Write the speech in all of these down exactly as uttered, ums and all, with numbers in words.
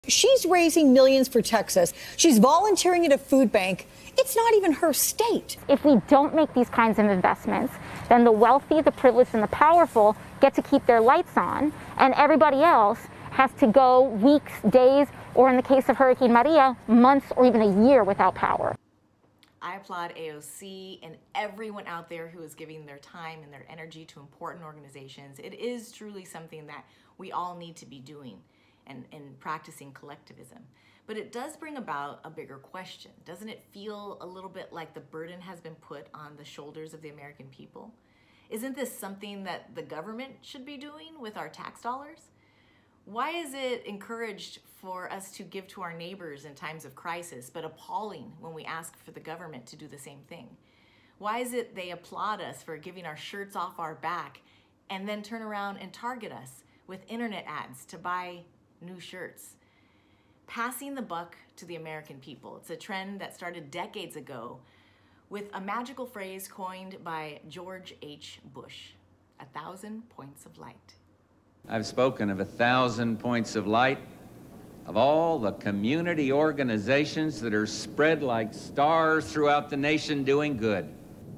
She's raising millions for Texas. She's volunteering at a food bank. It's not even her state. If we don't make these kinds of investments, then the wealthy, the privileged, and the powerful get to keep their lights on, and everybody else has to go weeks, days, or in the case of Hurricane Maria, months or even a year without power. I applaud A O C and everyone out there who is giving their time and their energy to important organizations. It is truly something that we all need to be doing and, and practicing collectivism. But it does bring about a bigger question. Doesn't it feel a little bit like the burden has been put on the shoulders of the American people? Isn't this something that the government should be doing with our tax dollars? Why is it encouraged for us to give to our neighbors in times of crisis, but appalling when we ask for the government to do the same thing? Why is it they applaud us for giving our shirts off our back and then turn around and target us with internet ads to buy new shirts? Passing the buck to the American people. It's a trend that started decades ago with a magical phrase coined by George H. Bush, a thousand points of light. I've spoken of a thousand points of light, of all the community organizations that are spread like stars throughout the nation doing good.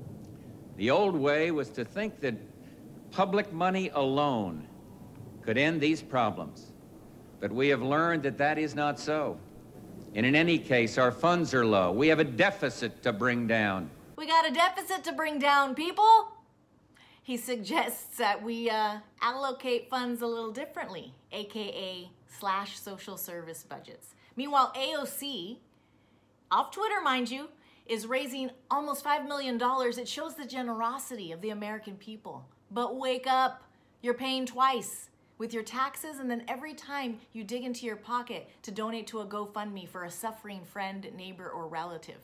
The old way was to think that public money alone could end these problems, but we have learned that that is not so. And in any case, our funds are low. We have a deficit to bring down. We got a deficit to bring down, people. He suggests that we uh, allocate funds a little differently, A K A slash social service budgets. Meanwhile, A O C, off Twitter, mind you, is raising almost five million dollars. It shows the generosity of the American people. But wake up, you're paying twice with your taxes, and then every time you dig into your pocket to donate to a GoFundMe for a suffering friend, neighbor, or relative.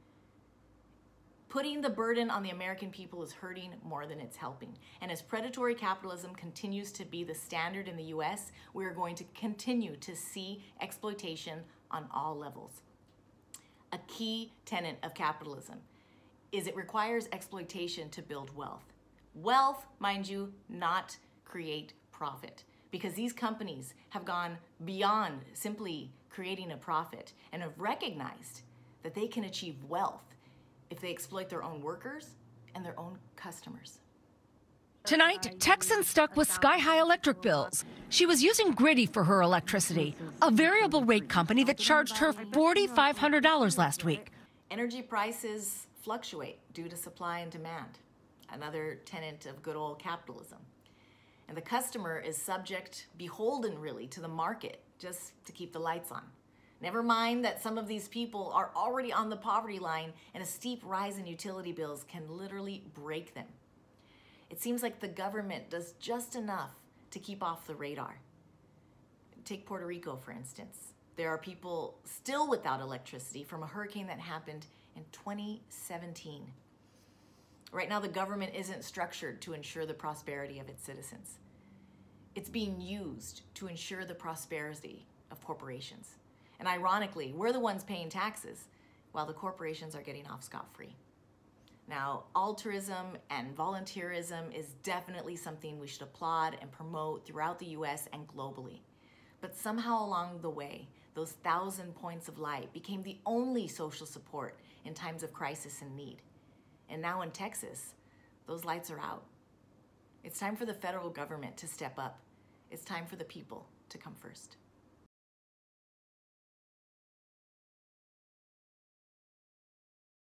Putting the burden on the American people is hurting more than it's helping. And as predatory capitalism continues to be the standard in the U S, we are going to continue to see exploitation on all levels. A key tenet of capitalism is it requires exploitation to build wealth. Wealth, mind you, not create profit. Because these companies have gone beyond simply creating a profit and have recognized that they can achieve wealth if they exploit their own workers and their own customers. Tonight, Texans stuck with sky-high electric bills. She was using Griddy for her electricity, a variable rate company that charged her four thousand five hundred dollars last week. Energy prices fluctuate due to supply and demand, another tenet of good old capitalism. And the customer is subject, beholden really, to the market just to keep the lights on. Never mind that some of these people are already on the poverty line and a steep rise in utility bills can literally break them. It seems like the government does just enough to keep off the radar. Take Puerto Rico, for instance. There are people still without electricity from a hurricane that happened in twenty seventeen. Right now, the government isn't structured to ensure the prosperity of its citizens. It's being used to ensure the prosperity of corporations. And ironically, we're the ones paying taxes while the corporations are getting off scot-free. Now, altruism and volunteerism is definitely something we should applaud and promote throughout the U S and globally. But somehow along the way, those thousand points of light became the only social support in times of crisis and need. And now in Texas, those lights are out. It's time for the federal government to step up. It's time for the people to come first.